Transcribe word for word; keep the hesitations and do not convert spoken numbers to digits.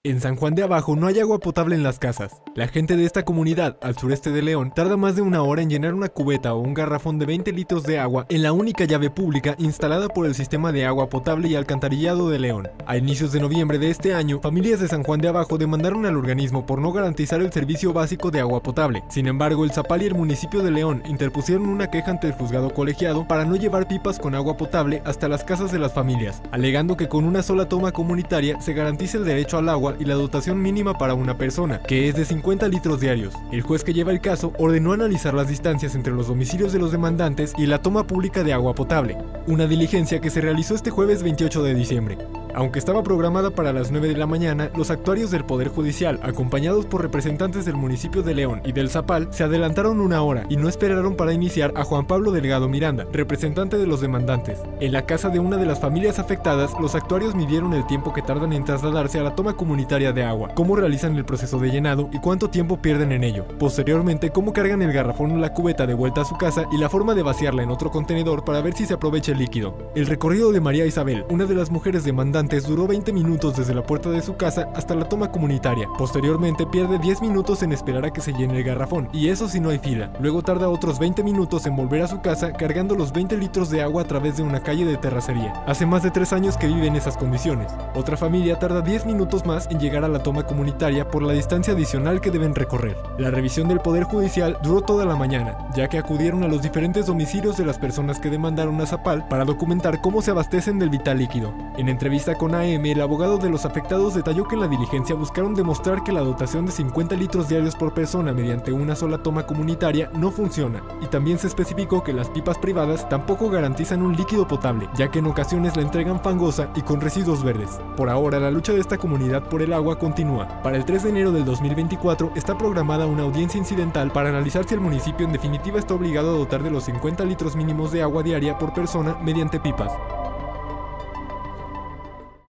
En San Juan de Abajo no hay agua potable en las casas. La gente de esta comunidad, al sureste de León, tarda más de una hora en llenar una cubeta o un garrafón de veinte litros de agua en la única llave pública instalada por el Sistema de Agua Potable y Alcantarillado de León. A inicios de noviembre de este año, familias de San Juan de Abajo demandaron al organismo por no garantizar el servicio básico de agua potable. Sin embargo, el Zapal y el municipio de León interpusieron una queja ante el juzgado colegiado para no llevar pipas con agua potable hasta las casas de las familias, alegando que con una sola toma comunitaria se garantiza el derecho al agua y la dotación mínima para una persona, que es de cincuenta litros diarios. El juez que lleva el caso ordenó analizar las distancias entre los domicilios de los demandantes y la toma pública de agua potable, una diligencia que se realizó este jueves veintiocho de diciembre. Aunque estaba programada para las nueve de la mañana, los actuarios del Poder Judicial, acompañados por representantes del municipio de León y del Zapal, se adelantaron una hora y no esperaron para iniciar a Juan Pablo Delgado Miranda, representante de los demandantes. En la casa de una de las familias afectadas, los actuarios midieron el tiempo que tardan en trasladarse a la toma comunitaria de agua, cómo realizan el proceso de llenado y cuánto tiempo pierden en ello. Posteriormente, cómo cargan el garrafón o la cubeta de vuelta a su casa y la forma de vaciarla en otro contenedor para ver si se aprovecha el líquido. El recorrido de María Isabel, una de las mujeres demandantes, duró veinte minutos desde la puerta de su casa hasta la toma comunitaria. Posteriormente pierde diez minutos en esperar a que se llene el garrafón, y eso si no hay fila. Luego tarda otros veinte minutos en volver a su casa cargando los veinte litros de agua a través de una calle de terracería. Hace más de tres años que vive en esas condiciones. Otra familia tarda diez minutos más en llegar a la toma comunitaria por la distancia adicional que deben recorrer. La revisión del Poder Judicial duró toda la mañana, ya que acudieron a los diferentes domicilios de las personas que demandaron a Zapal para documentar cómo se abastecen del vital líquido. En entrevista con A M, el abogado de los afectados detalló que en la diligencia buscaron demostrar que la dotación de cincuenta litros diarios por persona mediante una sola toma comunitaria no funciona, y también se especificó que las pipas privadas tampoco garantizan un líquido potable, ya que en ocasiones la entregan fangosa y con residuos verdes. Por ahora, la lucha de esta comunidad por el agua continúa. Para el tres de enero del dos mil veinticuatro está programada una audiencia incidental para analizar si el municipio en definitiva está obligado a dotar de los cincuenta litros mínimos de agua diaria por persona mediante pipas.